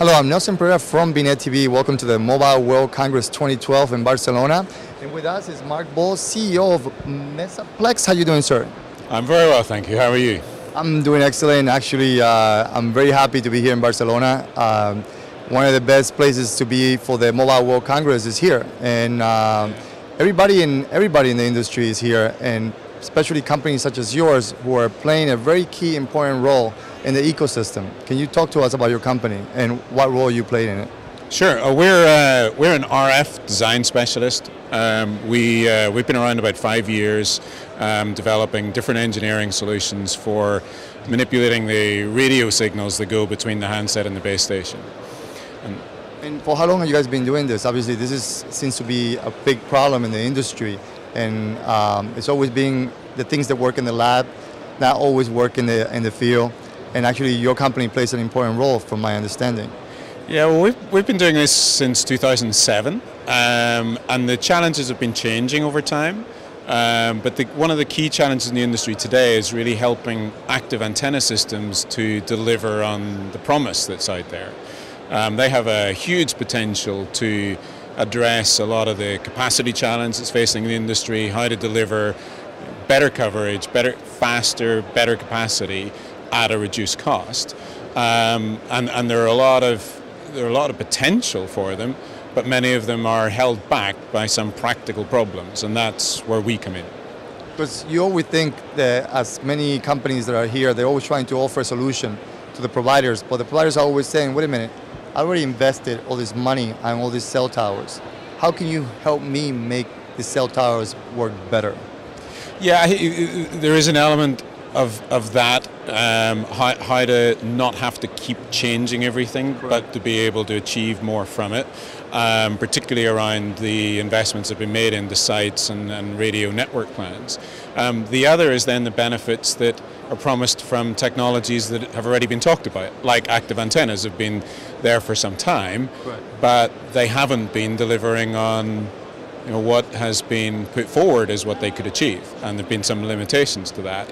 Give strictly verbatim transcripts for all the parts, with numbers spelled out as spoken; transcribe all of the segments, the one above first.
Hello, I'm Nelson Pereira from B net T V. Welcome to the Mobile World Congress twenty twelve in Barcelona. And with us is Mark Bohl, C E O of Mesaplex. How are you doing, sir? I'm very well, thank you. How are you? I'm doing excellent. Actually, uh, I'm very happy to be here in Barcelona. Um, one of the best places to be for the Mobile World Congress is here. And um, everybody in everybody in the industry is here, and especially companies such as yours who are playing a very key, important role in the ecosystem. Can you talk to us about your company and what role you played in it? Sure. Uh, we're uh, we're an R F design specialist. Um, we uh, we've been around about five years, um, developing different engineering solutions for manipulating the radio signals that go between the handset and the base station. And, and for how long have you guys been doing this? Obviously, this is seems to be a big problem in the industry, and um, it's always being the things that work in the lab, not always work in the in the field. And actually, your company plays an important role, from my understanding. Yeah, well, we've, we've been doing this since two thousand seven, um, and the challenges have been changing over time. Um, but the, one of the key challenges in the industry today is really helping active antenna systems to deliver on the promise that's out there. Um, they have a huge potential to address a lot of the capacity challenge that's facing the industry, how to deliver better coverage, better, faster, better capacity at a reduced cost, um, and and there are a lot of there are a lot of potential for them, but many of them are held back by some practical problems, and that's where we come in. Because you always think that, as many companies that are here, they're always trying to offer a solution to the providers, but the providers are always saying, "Wait a minute, I already invested all this money on all these cell towers. How can you help me make the cell towers work better?" Yeah, there is an element of of that, um, how, how to not have to keep changing everything, Correct. but to be able to achieve more from it, um, particularly around the investments that have been made into sites and, and radio network plans. Um, the other is then the benefits that are promised from technologies that have already been talked about, like active antennas have been there for some time, Correct. but they haven't been delivering on you know, what has been put forward as what they could achieve, and there have been some limitations to that.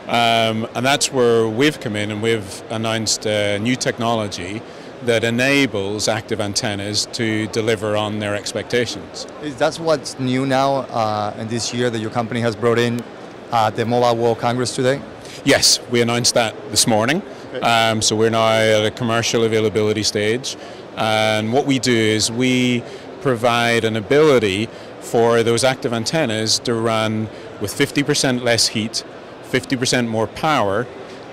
Um, and that's where we've come in, and we've announced a new technology that enables active antennas to deliver on their expectations. Is that what's new now uh, in this year that your company has brought in at the Mobile World Congress today? Yes, we announced that this morning. Okay. Um, so we're now at a commercial availability stage. And what we do is we provide an ability for those active antennas to run with fifty percent less heat, fifty percent more power,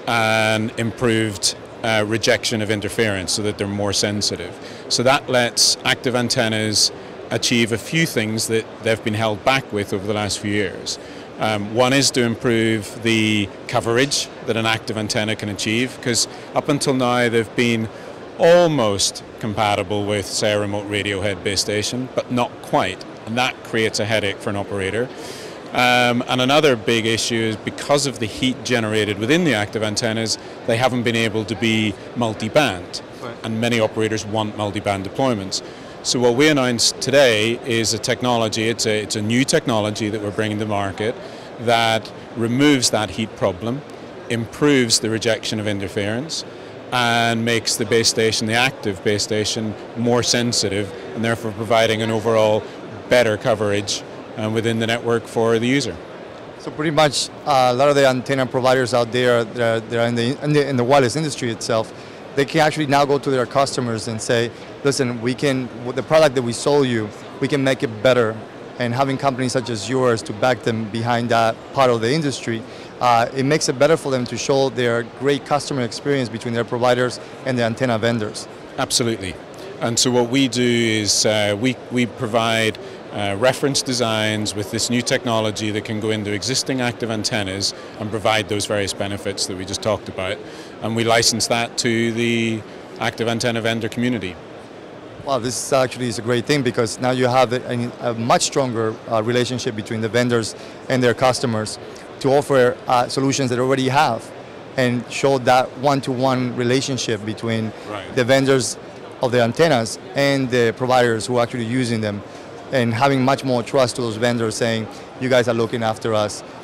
and improved uh, rejection of interference so that they're more sensitive. So that lets active antennas achieve a few things that they've been held back with over the last few years. Um, one is to improve the coverage that an active antenna can achieve, because up until now they've been almost compatible with, say, a remote radio head base station, but not quite, and that creates a headache for an operator. Um, and another big issue is because of the heat generated within the active antennas, they haven't been able to be multi-band, Right. and many operators want multi-band deployments. So what we announced today is a technology, it's a, it's a new technology that we're bringing to market that removes that heat problem, improves the rejection of interference, and makes the base station, the active base station, more sensitive, and therefore providing an overall better coverage uh, within the network for the user. So pretty much uh, a lot of the antenna providers out there that are, that are in, the, in, the, in the wireless industry itself, they can actually now go to their customers and say, listen, we can, with the product that we sold you, we can make it better. And having companies such as yours to back them behind that part of the industry, uh, it makes it better for them to show their great customer experience between their providers and the antenna vendors. Absolutely. And so what we do is uh, we, we provide uh, reference designs with this new technology that can go into existing active antennas and provide those various benefits that we just talked about. And we license that to the active antenna vendor community. Well, this actually is a great thing, because now you have a, a much stronger uh, relationship between the vendors and their customers to offer uh, solutions that they already have, and show that one-to-one relationship between Right. the vendors of the antennas and the providers who are actually using them, and having much more trust to those vendors saying, you guys are looking after us,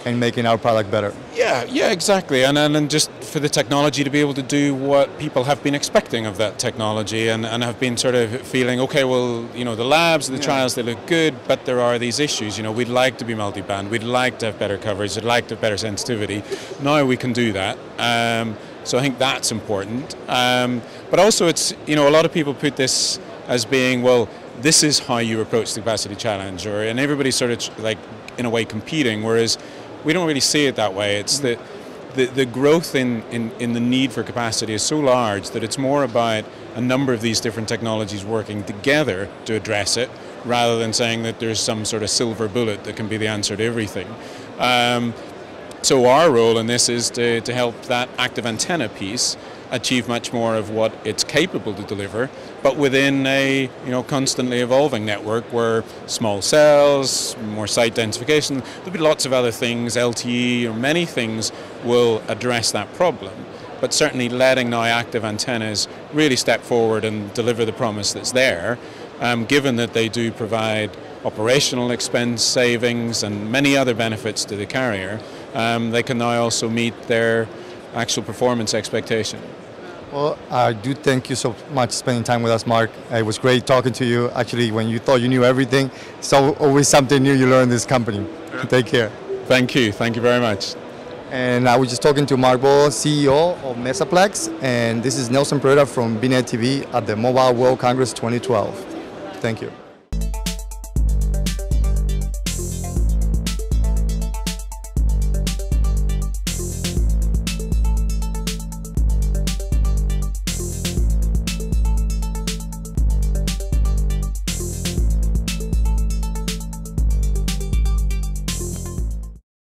and making our product better. Yeah, yeah, exactly. And, and and just for the technology to be able to do what people have been expecting of that technology, and, and have been sort of feeling, okay, well, you know, the labs, the yeah. trials, they look good, but there are these issues. You know, we'd like to be multi-band, we'd like to have better coverage, we'd like to have better sensitivity. Now we can do that. Um, so I think that's important. Um, but also it's, you know, a lot of people put this as being, well, this is how you approach the capacity challenge, or and everybody's sort of like, in a way, competing, whereas we don't really see it that way. It's that the, the growth in, in, in the need for capacity is so large that it's more about a number of these different technologies working together to address it, rather than saying that there's some sort of silver bullet that can be the answer to everything. Um, so our role in this is to, to help that active antenna piece achieve much more of what it's capable to deliver, but within a you know constantly evolving network where small cells, more site densification, there'll be lots of other things, L T E or many things will address that problem. But certainly letting now active antennas really step forward and deliver the promise that's there, um, given that they do provide operational expense savings and many other benefits to the carrier, um, they can now also meet their actual performance expectation. Well, I do thank you so much for spending time with us, Mark. It was great talking to you. Actually, when you thought you knew everything, it's always something new you learn in this company. Yeah. Take care. Thank you. Thank you very much. And I was just talking to Mark Ball, C E O of Mesaplex, and this is Nelson Pereira from B Net T V at the Mobile World Congress twenty twelve. Thank you.